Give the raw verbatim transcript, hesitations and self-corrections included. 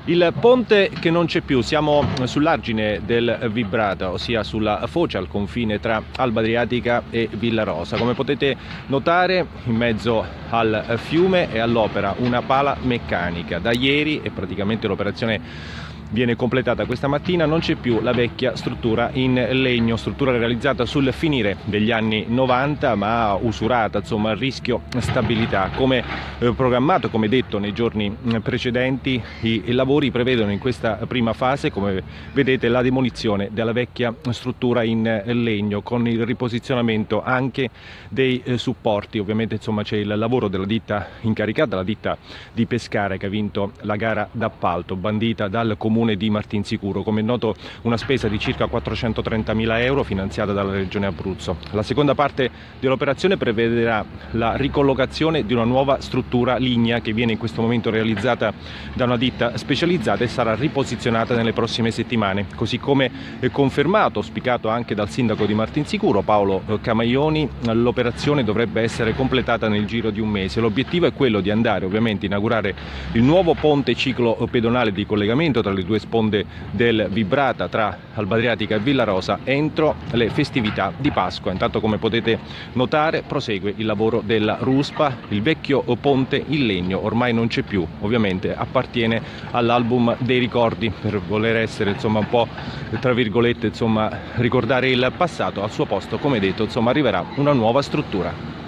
Il ponte che non c'è più, siamo sull'argine del Vibrata, ossia sulla foce al confine tra Alba Adriatica e Villarosa. Come potete notare, in mezzo al fiume è all'opera una pala meccanica. Da ieri, e praticamente l'operazione viene completata questa mattina, non c'è più la vecchia struttura in legno, struttura realizzata sul finire degli anni novanta ma usurata, insomma a rischio stabilità. Come eh, programmato, come detto nei giorni precedenti, i, i lavori prevedono in questa prima fase, come vedete, la demolizione della vecchia struttura in legno con il riposizionamento anche dei eh, supporti. Ovviamente insomma c'è il lavoro della ditta incaricata, la ditta di Pescara, che ha vinto la gara d'appalto bandita dal comune di Martinsicuro. Come è noto, una spesa di circa quattrocentotrentamila euro finanziata dalla Regione Abruzzo. La seconda parte dell'operazione prevederà la ricollocazione di una nuova struttura lignea che viene in questo momento realizzata da una ditta specializzata e sarà riposizionata nelle prossime settimane, così come confermato, auspicato anche dal sindaco di Martinsicuro Paolo Camaioni. L'operazione dovrebbe essere completata nel giro di un mese. L'obiettivo è quello di andare ovviamente a inaugurare il nuovo ponte ciclo pedonale di collegamento tra le due sponde del Vibrata, tra Alba Adriatica e Villarosa, entro le festività di Pasqua. Intanto, come potete notare, prosegue il lavoro della ruspa. Il vecchio ponte in legno ormai non c'è più, ovviamente appartiene all'album dei ricordi, per voler essere insomma un po' tra virgolette insomma ricordare il passato. Al suo posto, come detto, insomma arriverà una nuova struttura.